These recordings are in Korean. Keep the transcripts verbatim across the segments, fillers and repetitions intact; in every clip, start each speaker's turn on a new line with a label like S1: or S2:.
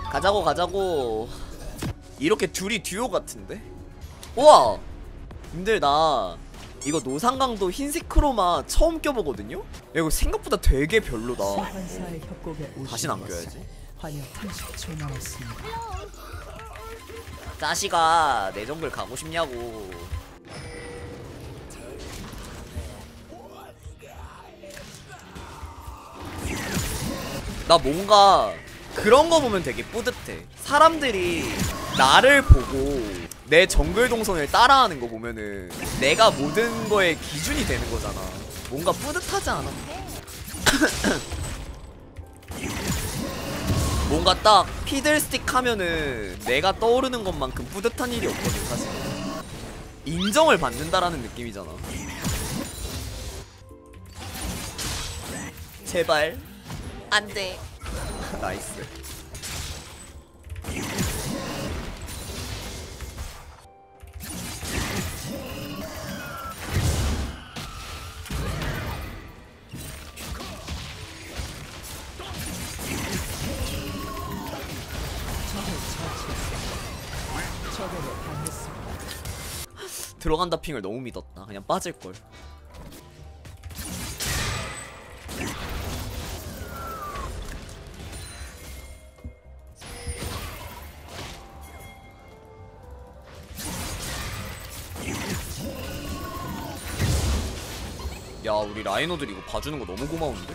S1: 가자고 가자고. 이렇게 둘이 듀오 같은데? 우와! 님들 나 이거 노상강도 흰색 크로마 처음 껴보거든요? 이거 생각보다 되게 별로다. 다신 안 껴야지. 짜시가 내 정글 가고 싶냐고. 나 뭔가 그런 거 보면 되게 뿌듯해. 사람들이 나를 보고 내 정글 동선을 따라하는 거 보면은 내가 모든 거의 기준이 되는 거잖아. 뭔가 뿌듯하지 않아? 뭔가 딱 피들스틱 하면은 내가 떠오르는 것만큼 뿌듯한 일이 없거든 사실. 인정을 받는다라는 느낌이잖아. 제발 안돼. 나이스. 들어간다 핑을 너무 믿었다. 그냥 빠질걸. 야 우리 라이너들 이거 봐주는 거 너무 고마운데?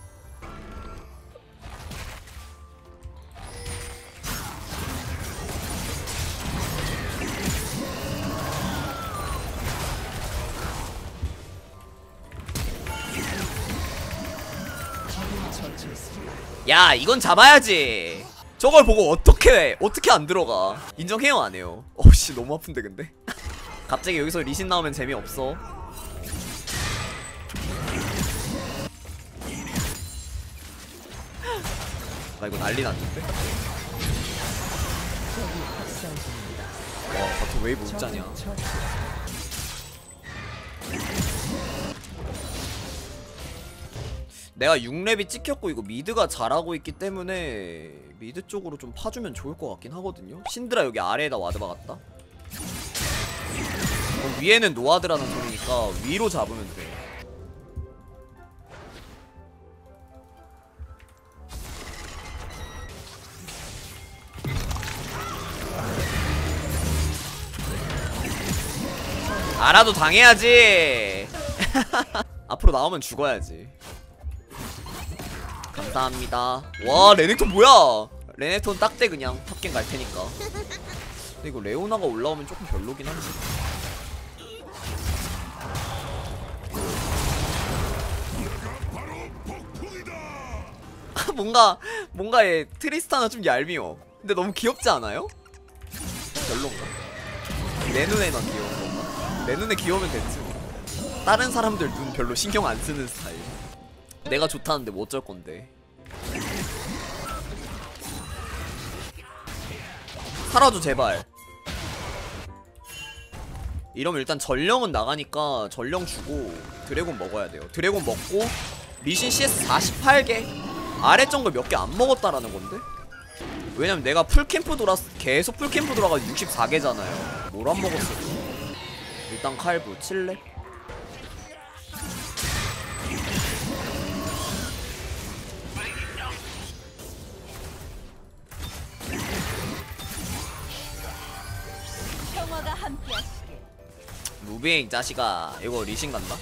S1: 야 이건 잡아야지. 저걸 보고 어떻게 해? 어떻게 안 들어가? 인정해요 안 해요? 어씨 너무 아픈데 근데? 갑자기 여기서 리신 나오면 재미없어. 나 이거 난리 났는데? 와 바텀 웨이브 웃자냐. 내가 육 렙이 찍혔고 이거 미드가 잘하고 있기 때문에 미드 쪽으로 좀 파주면 좋을 것 같긴 하거든요. 신드라 여기 아래에다 와드 박았다. 어, 위에는 노아드라는 소리니까 위로 잡으면 돼. 알아도 당해야지. 앞으로 나오면 죽어야지. 감사합니다. 와 레넥톤 뭐야. 레넥톤 딱대 그냥 탑갱 갈테니까. 근데 이거 레오나가 올라오면 조금 별로긴 한데. 뭔가 뭔가 얘 트리스타나 좀 얄미워. 근데 너무 귀엽지 않아요? 별론가? 내 눈에만 귀여운 건가? 내 눈에 귀여우면 됐지. 다른 사람들 눈 별로 신경 안 쓰는 스타일. 내가 좋다는데 뭐 어쩔 건데. 살아줘 제발. 이러면 일단 전령은 나가니까 전령 주고 드래곤 먹어야 돼요. 드래곤 먹고 리신 씨에스 사십팔 개 아래 정글 몇 개 안 먹었다라는 건데? 왜냐면 내가 풀캠프 돌았 계속 풀캠프 돌아가 육십사 개잖아요 뭘 안 먹었어. 일단 칼부 칠 렙. 무빙 자식아. 이거 리신 간다.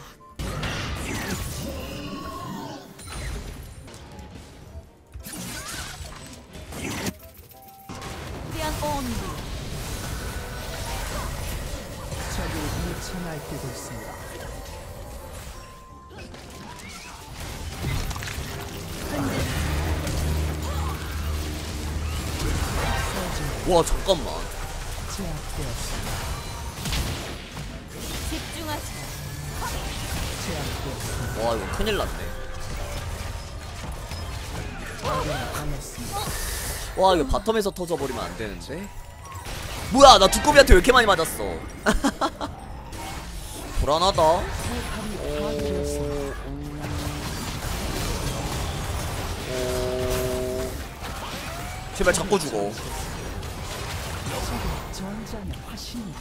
S2: 적이 미쳐 날뛰고 있습니다.
S1: 와 잠깐만.
S2: 제압되었습니다.
S3: 집중하세요.
S2: 제압되었습니다.
S1: 와 이거 큰일 났네. 와 이거 바텀에서 터져버리면 안 되는데. 뭐야 나 두꺼비한테 왜 이렇게 많이 맞았어. 불안하다. 오... 오... 제발 잡고 죽어.
S2: 전장의 화신이다.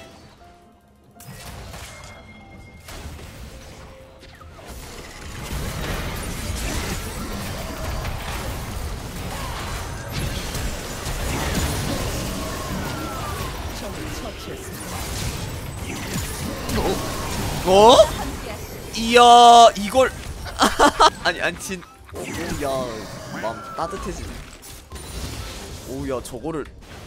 S2: 적을 처치했습니다.
S1: 어? 이야 이걸 아니 아니 진 오야 마음 따뜻해지네. 오야 저거를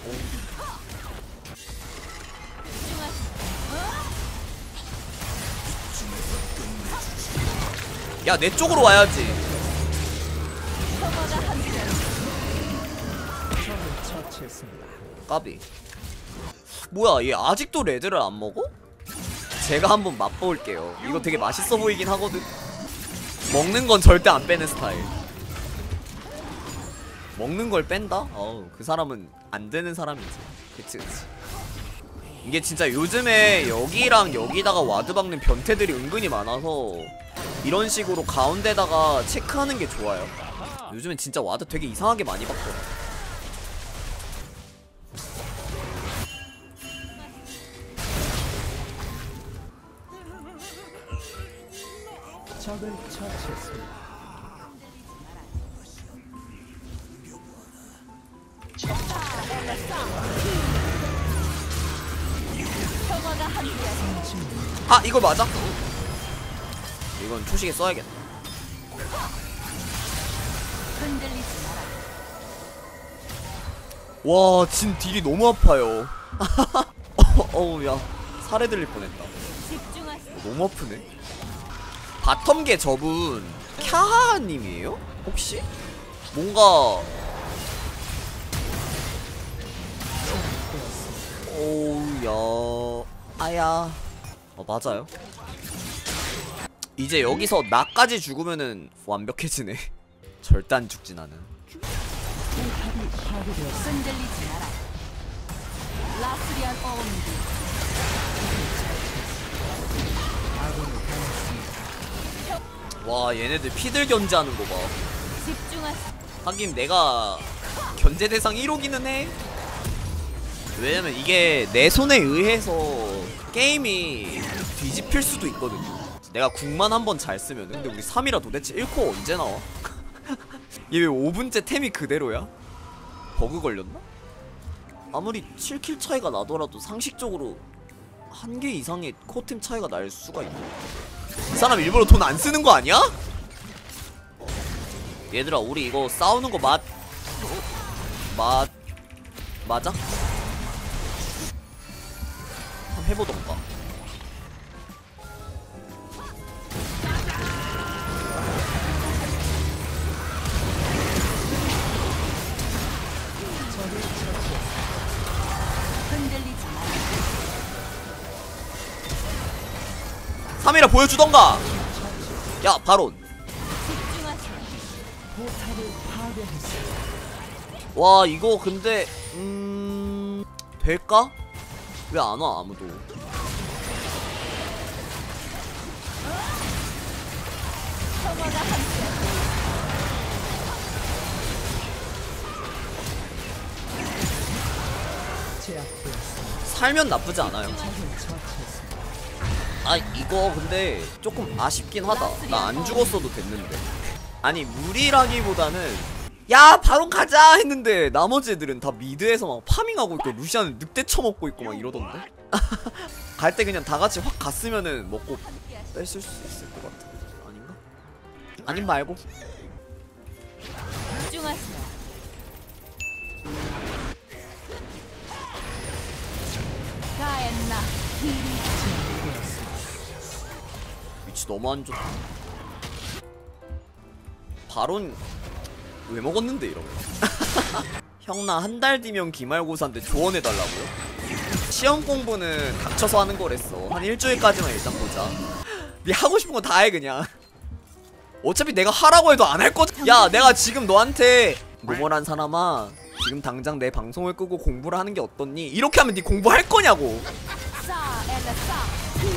S1: 야 내 쪽으로 와야지.
S2: 적을 처치했습니다.
S1: 까비. 뭐야 얘 아직도 레드를 안 먹어? 제가 한번 맛볼게요. 이거 되게 맛있어 보이긴 하거든. 먹는 건 절대 안 빼는 스타일. 먹는 걸 뺀다? 어우 그 사람은 안 되는 사람이지. 그치 그치. 이게 진짜 요즘에 여기랑 여기다가 와드 박는 변태들이 은근히 많아서 이런 식으로 가운데다가 체크하는 게 좋아요. 요즘엔 진짜 와드 되게 이상하게 많이 박더라.
S2: 적을 처치했습니다.
S1: 아 이걸 맞아? 이건 초식에 써야겠다. 와 진 딜이 너무 아파요. 어우 야 살해 들릴 뻔했다. 너무 아프네. 바텀계 저분 캬하님이에요? 혹시? 뭔가 오우 야 아야 어 맞아요. 이제 여기서 나까지 죽으면은 완벽해지네. 절대 안 죽지 나는.
S2: 포탑이 파괴되었습니다.
S3: 흔들리지 마라. 라스리안 어음드.
S2: 아군이 당했습니다.
S1: 와 얘네들 피들 견제하는 거 봐.
S3: 집중하세요.
S1: 하긴 내가 견제 대상 일 호기는 해. 왜냐면 이게 내 손에 의해서 게임이 뒤집힐 수도 있거든요. 내가 궁만 한번 잘 쓰면. 근데 우리 삼 이라 도대체 일 코어 언제 나와? 얘 왜 오 분째 템이 그대로야? 버그 걸렸나? 아무리 칠 킬 차이가 나더라도 상식적으로 한 개 이상의 코어템 차이가 날 수가 있네. 이 사람 일부러 돈 안 쓰는 거 아니야? 얘들아 우리 이거 싸우는 거 맞... 맞... 맞아? 한번 해보던가.
S3: 흔들리지 마라.
S1: 삼 이라 보여주던가! 야 바론.
S3: 집중하세요.
S2: 포탑을 파괴했습니다.
S1: 와 이거 근데 음... 될까? 왜 안 와 아무도.
S3: 평화가 함께.
S2: 제압되었습니다.
S1: 살면 나쁘지 않아요.
S2: 적을 처치했습니다.
S1: 아 이거 근데 조금 아쉽긴 하다. 나 안 죽었어도 됐는데. 아니 무리라기보다는 야 바론 가자 했는데 나머지 애들은 다 미드에서 막 파밍하고 있고 루시안은 늑대 쳐먹고 있고 막 이러던데. 갈 때 그냥 다 같이 확 갔으면은 먹고 뺐을 수 있을 것 같아. 아닌가? 아님 말고.
S3: 집중하세요. 가엔나 히리.
S1: 위치 너무 안 좋다. 바론 왜 먹었는데 이러면. 형 나 한 달 뒤면 기말고사인데 조언해달라고요? 시험 공부는 닥쳐서 하는 거랬어. 한 일주일까지만 일단 보자. 네 하고 싶은 거 다 해 그냥. 어차피 내가 하라고 해도 안 할 거지. 야 내가 지금 너한테 노멀한 사람아 지금 당장 내 방송을 끄고 공부를 하는 게 어떻니? 이렇게 하면 네 공부할 거냐고.
S3: 싸 엘라 싸 히리.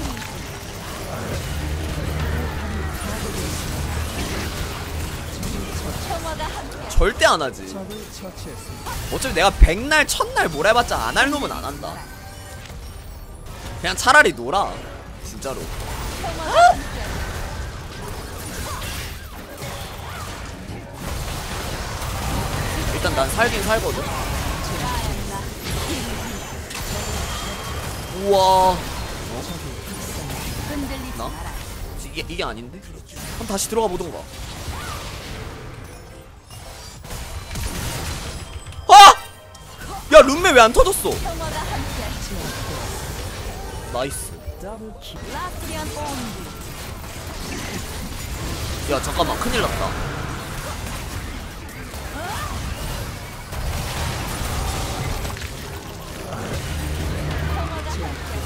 S3: 평화가 평화가 함께.
S1: 절대 안 하지.
S2: 적을 처치했습니다.
S1: 어차피 내가 백날 첫날 뭘 해봤자 안 할 놈은 안 한다. 그냥 차라리 놀아 진짜로.
S3: 평화가 함께.
S1: 일단 난 살긴 살거든.
S3: 가엔나
S1: 우와.
S3: 흔들리지
S1: 나?
S3: 마라.
S1: 이게, 이게 아닌데? 그럼 다시 들어가 보던가. 아! 야 룸메 왜 안 터졌어?
S3: 평화가 함께.
S1: 나이스.
S2: 더블 킬.
S3: 라스리안 온디.
S1: 야 잠깐만 큰일 났다.
S3: 평화가 함께.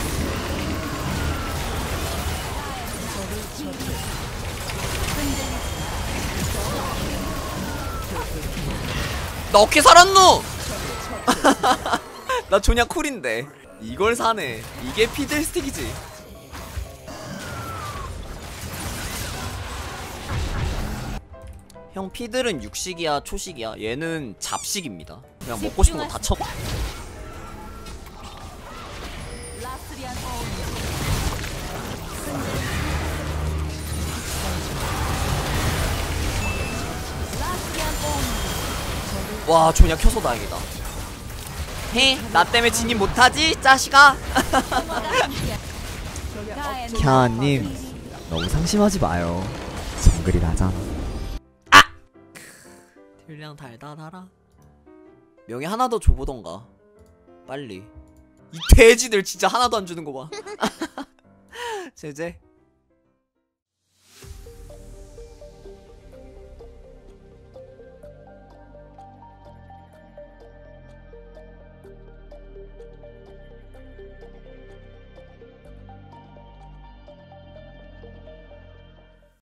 S3: 흔들리지
S1: 나 어떻게 살았노? 나 조냐 쿨인데 이걸 사네. 이게 피들스틱이지. 형 피들은 육식이야 초식이야? 얘는 잡식입니다. 그냥 먹고 싶은 거 다 쳐.
S3: 라스리안 온디. 라스리안 온디.
S1: 와 조냐 켜서 다행이다. 헤, 나 때문에 진입 못하지 짜식아.
S3: 평화가 함께. 가엔나
S4: 캬님 너무 상심하지 마요. 정글이라잖아.
S1: 딜량 달달하라. 명예 하나 더 줘보던가 빨리. 이 돼지들 진짜 하나도 안 주는 거 봐. 제제